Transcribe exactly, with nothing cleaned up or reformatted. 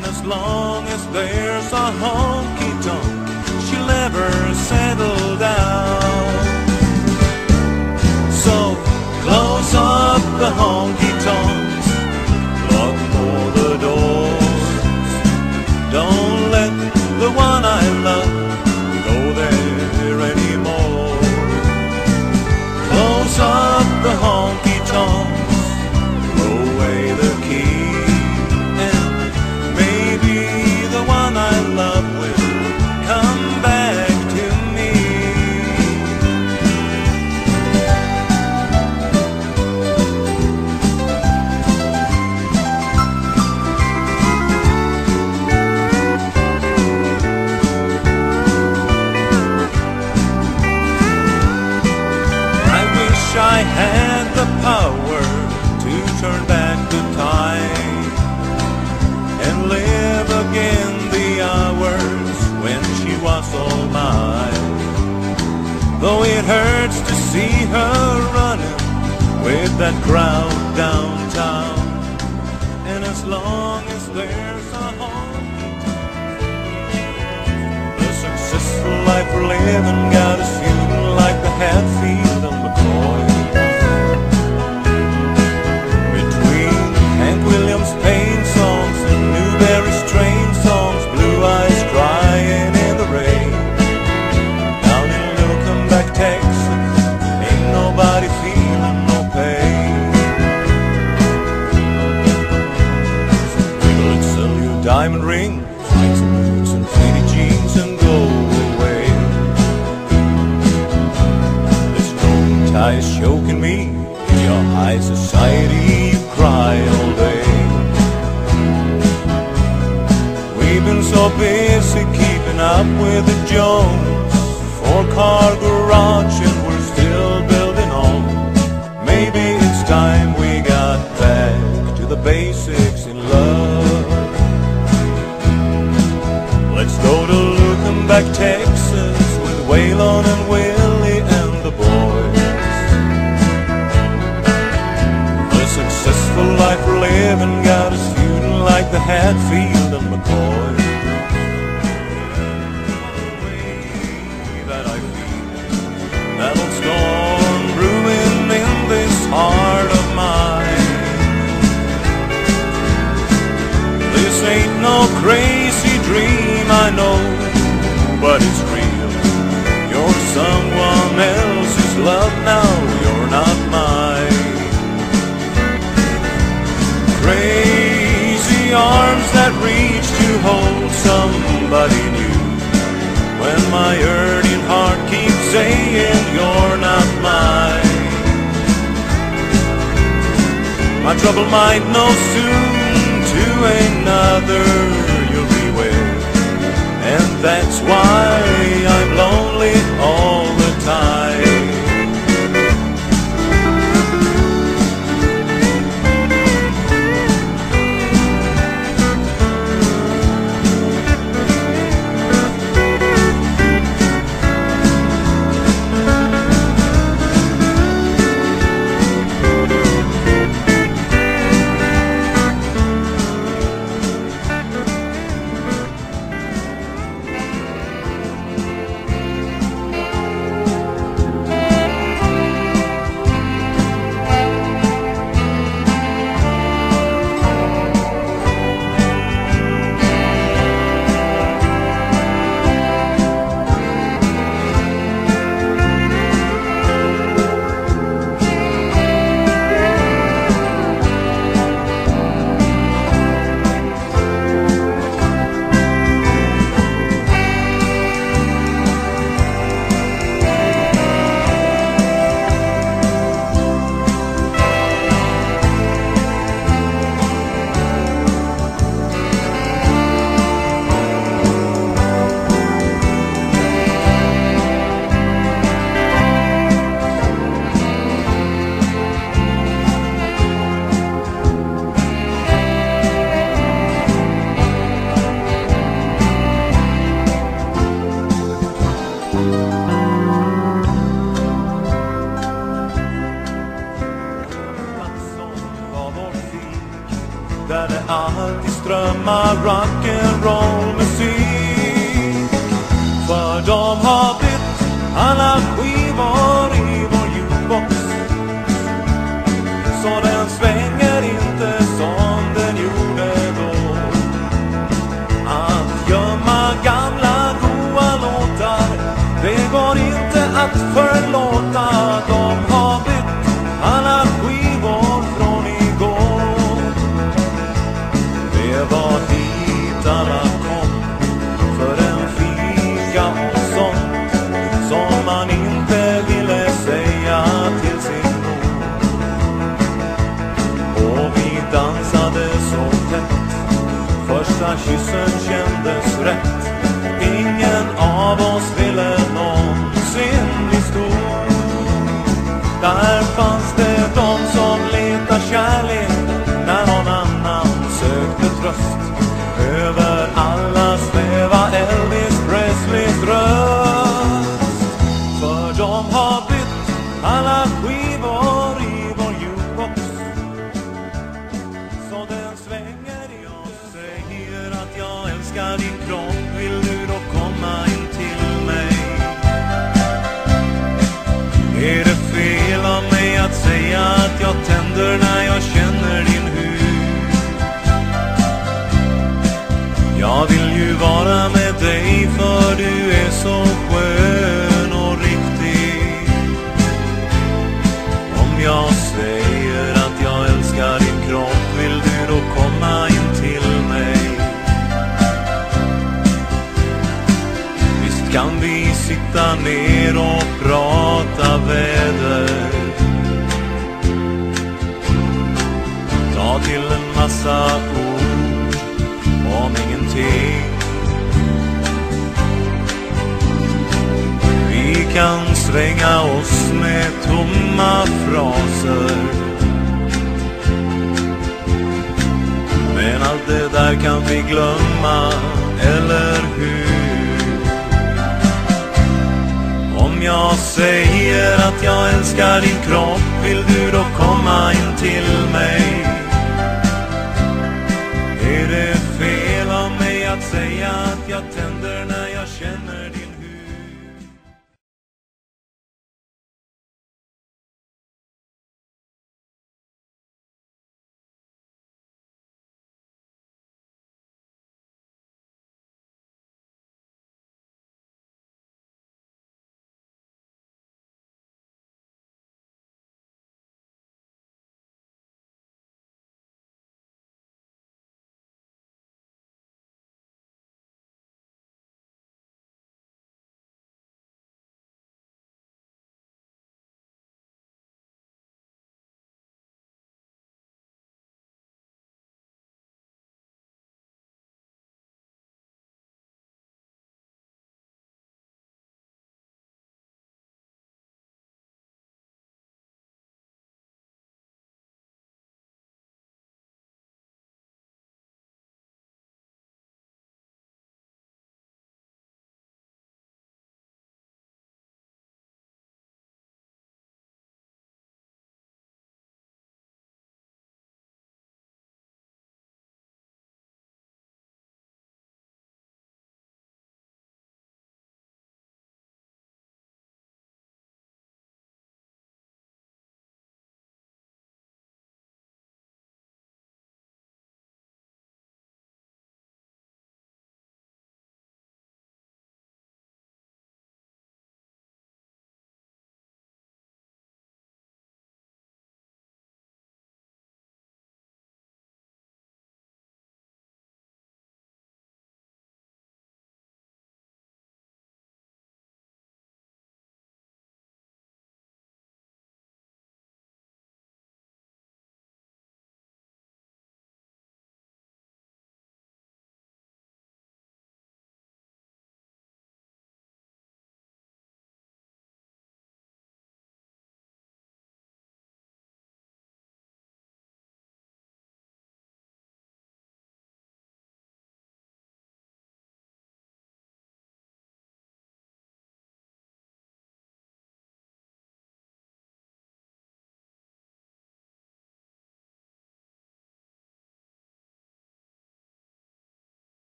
And as long as there's a honky-tonk, she'll never settle down. So close up the honky-tonks, lock all the doors. Don't let the one I love go there anymore. Close up the honky-tonks, throw away the key, and maybe the one I love will come back to me. I wish I had the power to turn back the time and live again the hours when she was all mine. Though it hurts to see her running with that crowd downtown. And as long as there's a honky-tonk, the successful life we're living got us feeling like the Hatfield and McCoy. Between Hank Williams' pain songs and Newberry's train songs, Blue Eyes crying in the rain. Down in Looking-Back, Texas, ain't nobody feeling no pain. So people that sell you a diamond ring, find some boots and faded jeans and go away. This golden tie is choking me. In your high society you cry all day. We've been so busy keeping up with the Jones, four-car garage and we're still building on. Maybe it's time we got back to the basics in love. Let's go to Looking-Back, Texas with Waylon and Willie and the boys. The successful life we're living got us feeling like the Hatfield and McCoy. That I feel that old storm brewing in this heart of mine. This ain't no crazy dream, I know, but it's real. You're someone else's love now, you're not mine. Crazy arms that reach to hold somebody new, when my yearning heart keeps saying you're not mine. My trouble might know soon to another you'll be with, and that's why I'm lonely all the time. där det alltid strömmar rock'n'roll musik. För de har bytt alla skivor i vår jukebox, så den svänger inte som den gjorde då. Att gömma gamla goa låtar, det går inte att förlåta. De har bytt alla skivor från igår. Det var hit alla kom för en fika och sånt som man inte ville säga till sin mor. Och vi dansade så tätt, första kyssen kändes rätt. Ingen av oss ville någonsin bli stor. Där fanns det de som letar kärlek när någon annan sökte tröst. Över alla sväva Elvis Presleys röst. För de har bytt alla skivor i vår jukebox, så den svänger i oss. Säger att jag älskar din kropp, vill du då komma in till mig? Är det fel av mig att säga att jag tänder när jag känner din hud? Jag vill ju vara med dig för du är så skön och riktig. Om jag säger att jag älskar din kropp, vill du då komma in till mig? Visst kan vi sitta ner och prata väder, ta till en massa ord om ingenting. Vi kan svänga oss med tomma fraser, men allt det där kan vi glömma, eller hur? Om jag säger att jag älskar din kropp, vill du då komma in